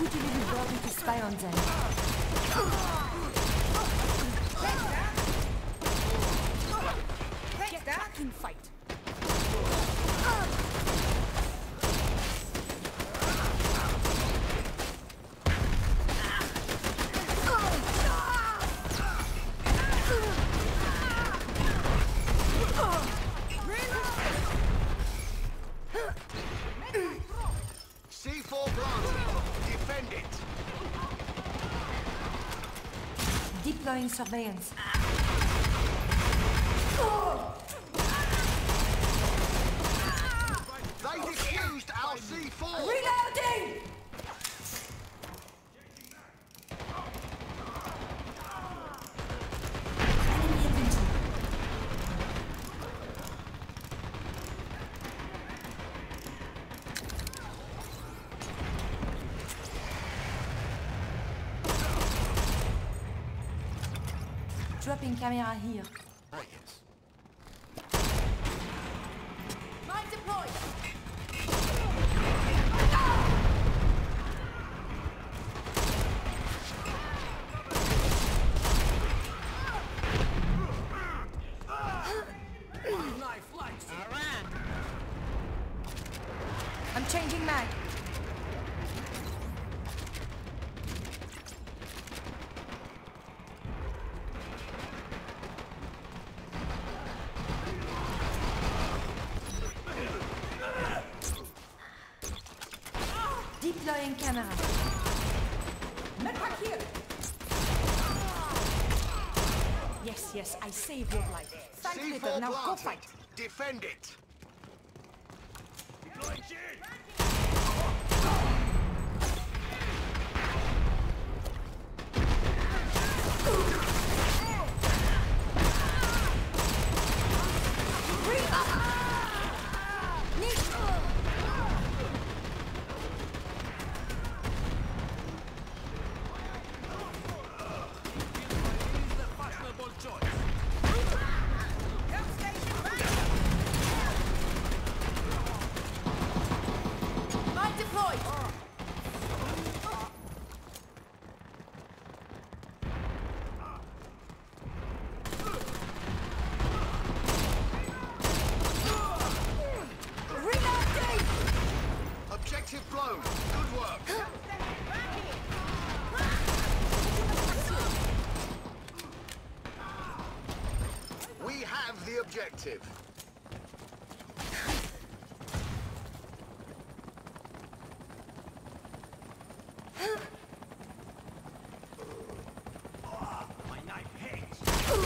put you little birdie to spy on them. Get back and fight. C4 planted. Defend it. Deploying surveillance. They defused our C4. Reloading! Enemy infantry. Dropping camera here. Oh, yes. Mine deployed! Knife lights. I'm changing mag. Deploying camera. Medpack here! Yes, yes, I saved your life. Thank you, C4 now go planted. fight. Defend it. Mine deployed! Reloading! Objective blown. Good work. We have the objective. My knife hangs.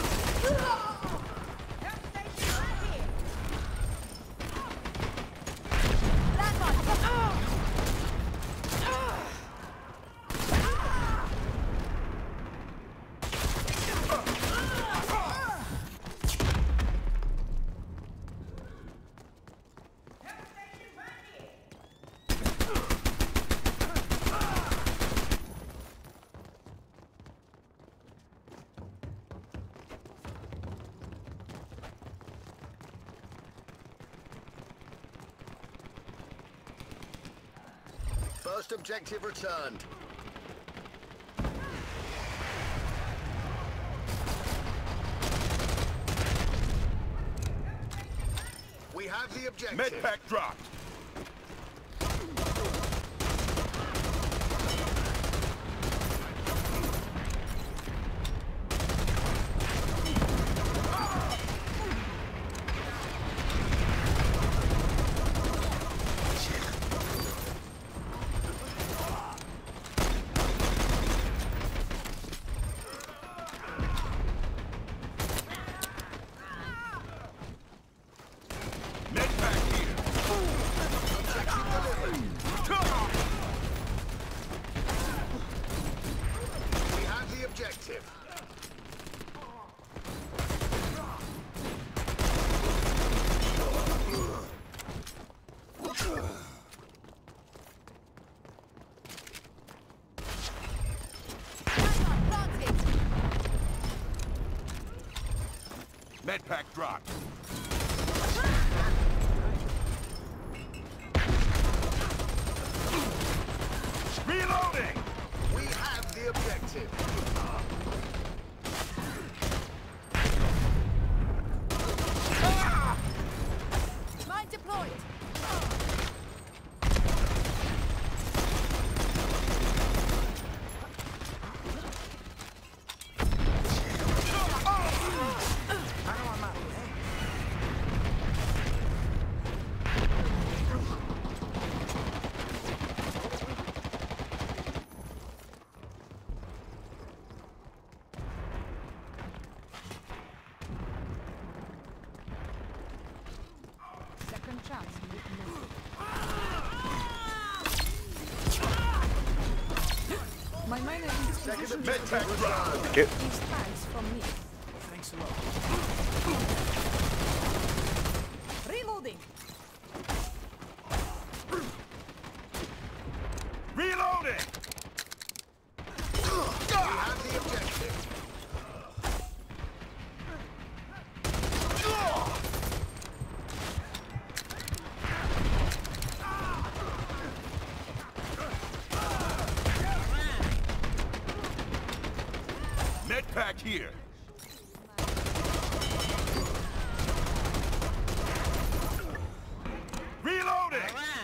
First objective returned. We have the objective. Medpack dropped. Objective. Medpack dropped. Reloading! We have the objective. Mine deployed. Second chance. My miner is Second positioned objective returned. Thank you. these tanks from me. Thanks a lot. Reloading. Reloading! We have the objective. Medpack here. Reloading!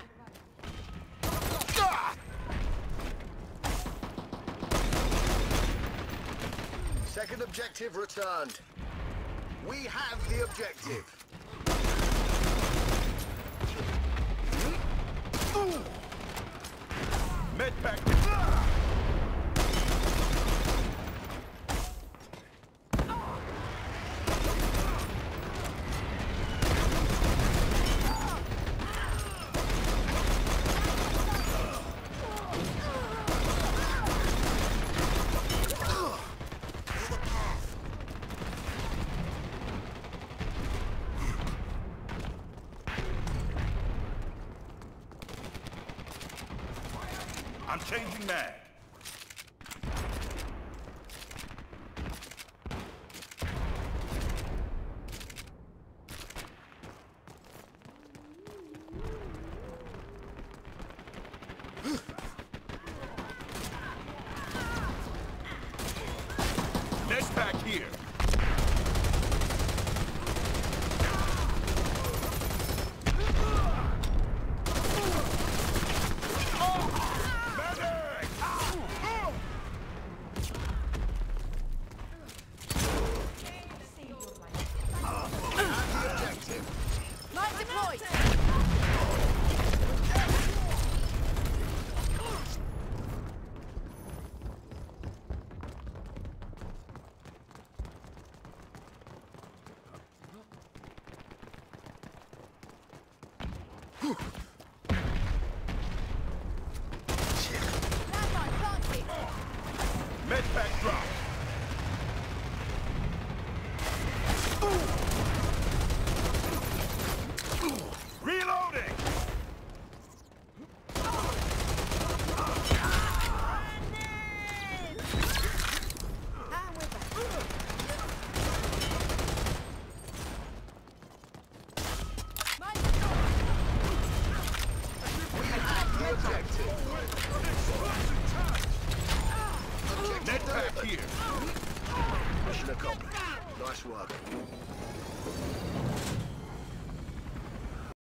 Second objective returned. We have the objective. Medpack. I'm changing mag. Next pack here. Mine deployed. Landmine planted. Medpack drop. Reloading! And we're back. Mine deployed. We have the objective. Medpack here. Mission accomplished. Nice work.